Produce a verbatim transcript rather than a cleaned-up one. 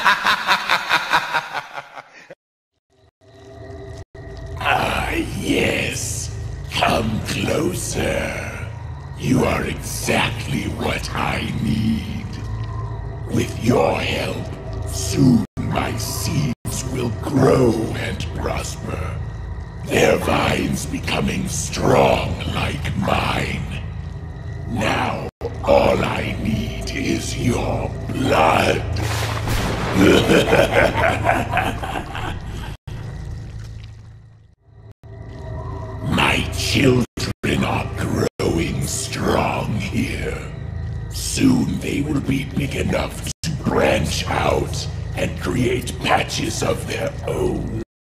Ah, yes. Come closer. You are exactly what I need. With your help, soon my seeds will grow and prosper. Their vines becoming strong like mine. Now, all I need is your blood. My children are growing strong here. Soon they will be big enough to branch out and create patches of their own.